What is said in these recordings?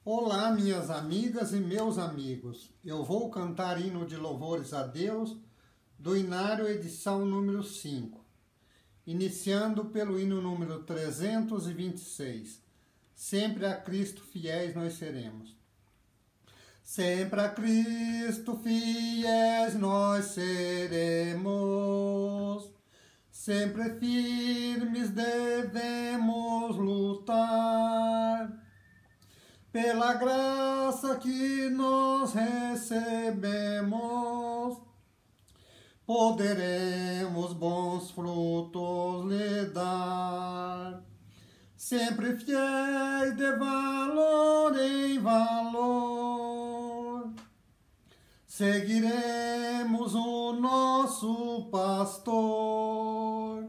Olá, minhas amigas e meus amigos. Eu vou cantar hino de louvores a Deus do Inário, edição número 5, iniciando pelo hino número 326. Sempre a Cristo fiéis nós seremos. Sempre a Cristo fiéis nós seremos, sempre firmes devemos lutar, pela graça que nós recebemos, poderemos bons frutos lhe dar. Sempre fiéis de valor em valor, seguiremos o nosso pastor.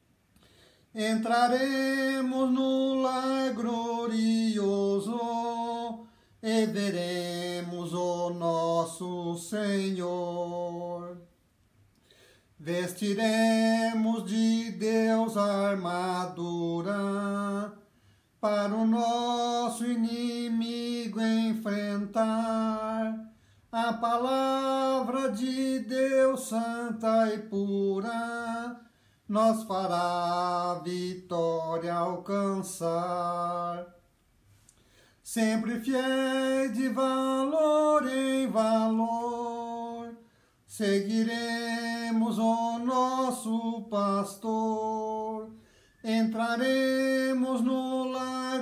Entraremos no lar glorioso e veremos o nosso Senhor. Vestiremos de Deus a armadura para o nosso inimigo enfrentar. A palavra de Deus santa e pura nos fará a vitória alcançar. Sempre fiéis de valor em valor, seguiremos o nosso pastor. Entraremos no lar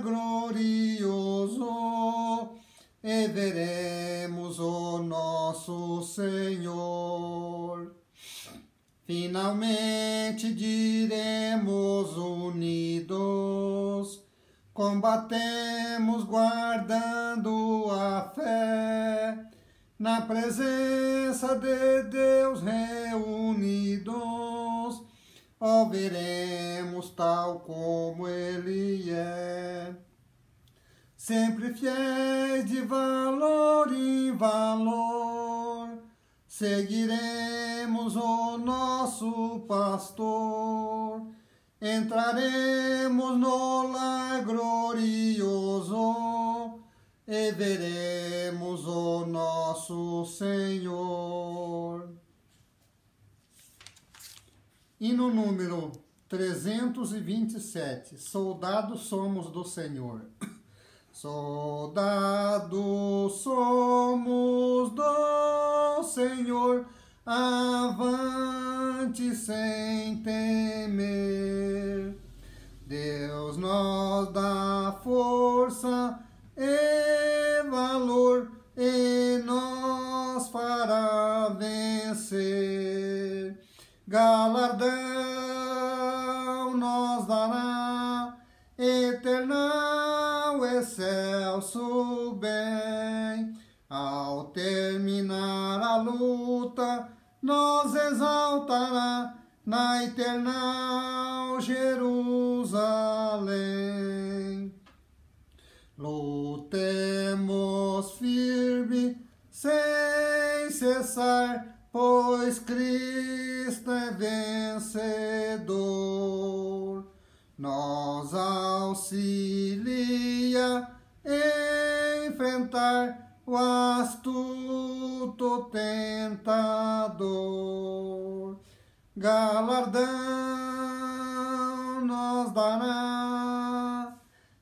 glorioso e veremos o nosso Senhor. Finalmente diremos unidos, combatemos guardando a fé, na presença de Deus reunidos, ó veremos tal como Ele é. Sempre fiéis de valor em valor, seguiremos o nosso pastor. Entraremos no lar glorioso e veremos o nosso Senhor. Hino número 327. Soldados somos do Senhor. Soldados somos do Senhor, avante sem temer. Deus nos dá força e valor e nos fará vencer. Galardão nos dará, eternal excelso bem. Ao terminar a luta, nos exaltará na eternal Jerusalém. Lutemos firme sem cessar, pois Cristo é vencedor. Nos auxilia enfrentar o astuto tentador. Galardão nos dará,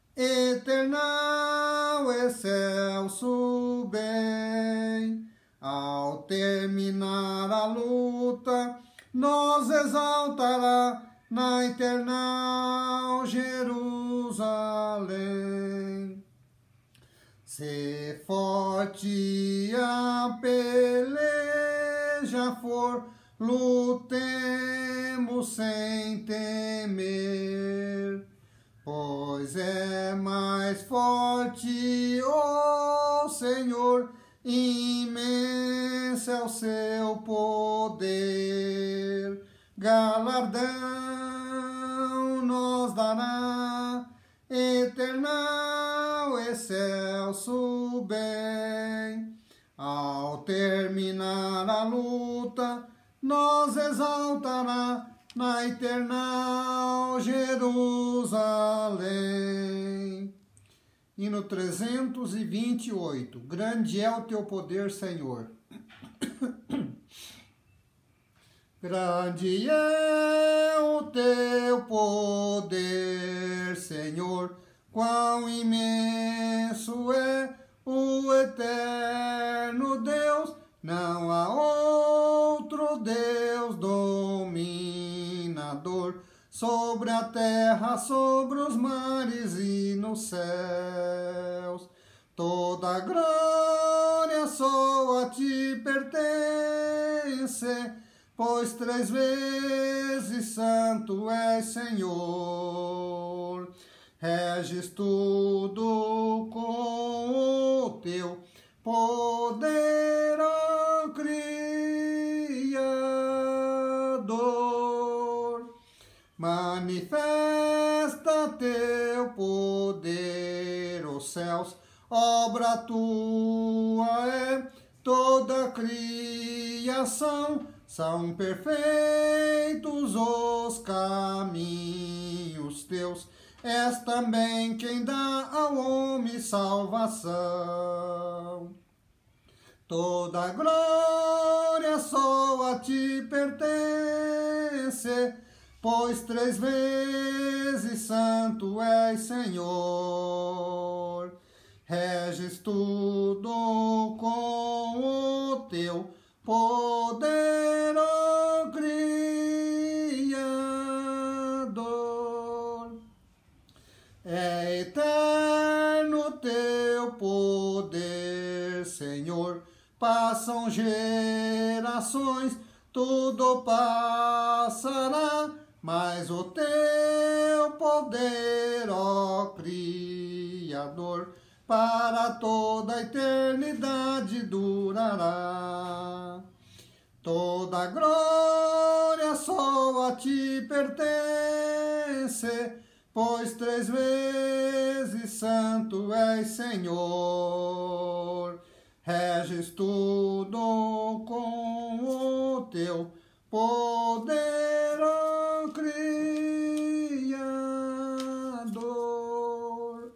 eternal excelso bem. Ao terminar a luta, nos exaltará na eternal Jerusalém. Se forte a peleja for, lutemos sem temer, pois é mais forte o Senhor, imenso é o seu poder. Galardão nos dará, eternal excelso bem. Ao terminar a luta, nos exaltará na eternal Jerusalém. Hino 328. Grande é o teu poder, Senhor. Grande é o teu poder, Senhor, quão imenso é o eterno Deus, não há outro Deus dominador sobre a terra, sobre os mares e nos céus. Toda glória só a ti pertence, pois 3 vezes santo és, Senhor. Reges tudo com o teu poder, ó Criador. Manifesta teu poder, os céus, obra tua é toda a criação. São perfeitos os caminhos teus, és também quem dá ao homem salvação. Toda glória só a ti pertence, pois 3 vezes santo és, Senhor. Reges tudo com o teu poder, ó Criador. É eterno teu poder, Senhor. Passam gerações, tudo passará, mas o teu poder, ó Criador, para toda a eternidade durará. Toda glória só a ti pertence, pois 3 vezes santo és, Senhor. Reges tudo com o teu poder, ó Criador.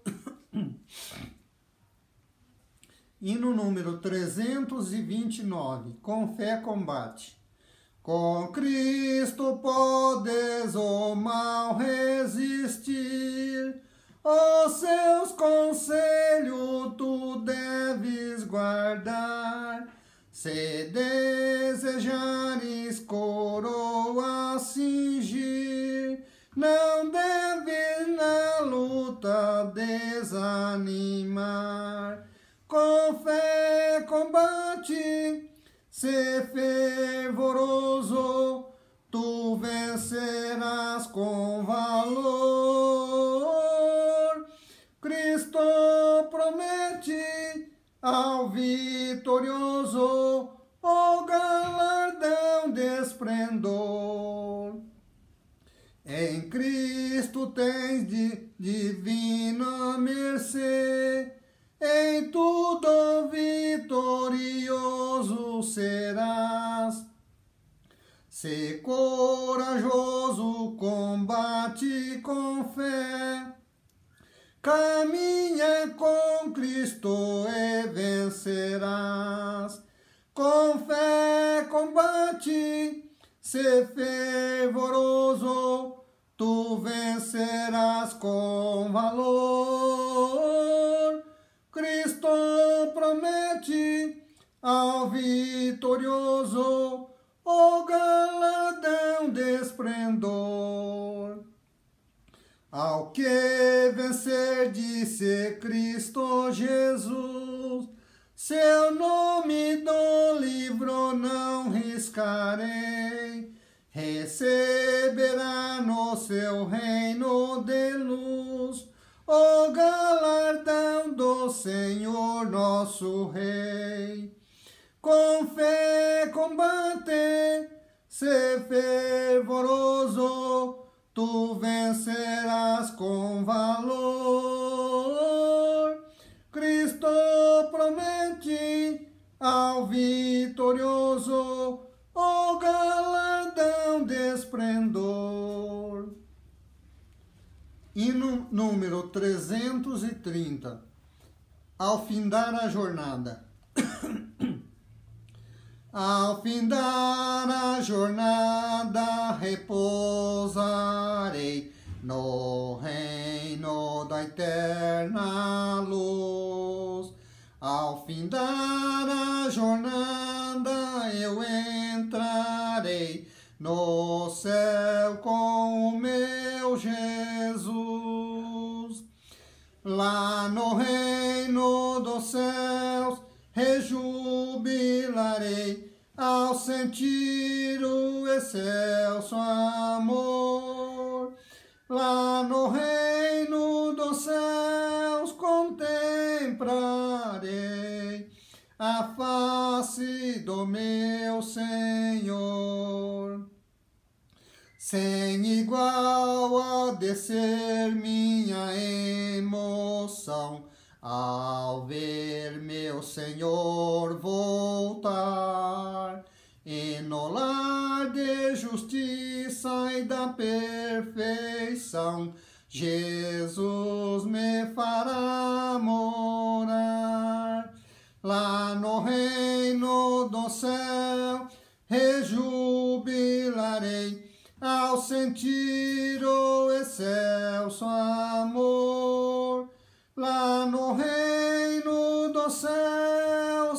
Hino número 329. Com fé combate. Com Cristo podes o mal resistir, os seus conselhos tu deves guardar. Se desejares coroa cingir, não deves na luta desanimar. Com fé combate, se fervoroso, tu vencerás com valor. Cristo promete ao vitorioso o galardão de esplendor. Em Cristo tens divina mercê, em tudo vitorioso serás. Se corajoso, combate com fé, caminha com Cristo e vencerás. Com fé combate, se fervoroso, tu vencerás com valor. Cristo promete ao vitorioso o galardão de esplendor. Ao que vencer, disse Cristo Jesus, seu nome do livro não riscarei, receberá no seu reino de luz o galardão do Senhor nosso Rei. Com fé combate, se fervoroso, tu vencerás com valor. Cristo promete ao vitorioso o galardão de esplendor. Hino número 330. Ao findar a jornada. Ao findar a jornada, repousarei no reino da eterna luz. Ao findar a jornada, eu entrarei no céu com o meu Jesus. Lá no reino dos céus, rejubilarei ao sentir o excelso amor. Lá no reino dos céus contemplarei a face do meu Senhor. Sem igual a descer minha emoção ao ver meu Senhor voltar, e no lar de justiça e da perfeição, Jesus me fará morar. Lá no reino do céu, rejubilarei ao sentir o excelso amor. Lá no reino dos céus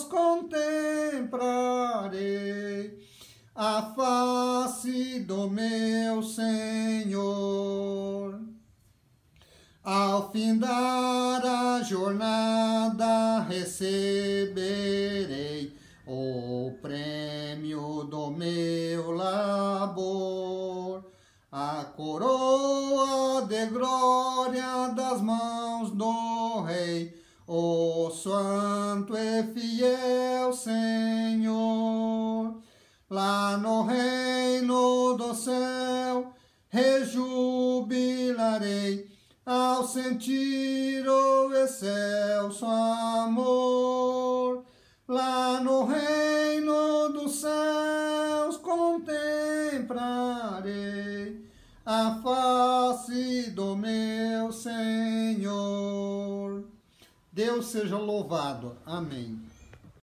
contemplarei a face do meu Senhor. Ao findar a jornada, receberei o prêmio do meu labor, a coroa de glória das mãos do Rei, o santo e fiel Senhor. Lá no reino do céu, rejubilarei ao sentir o excelso amor. Lá no reino dos céus contemplarei a face do meu Senhor. Deus seja louvado. Amém.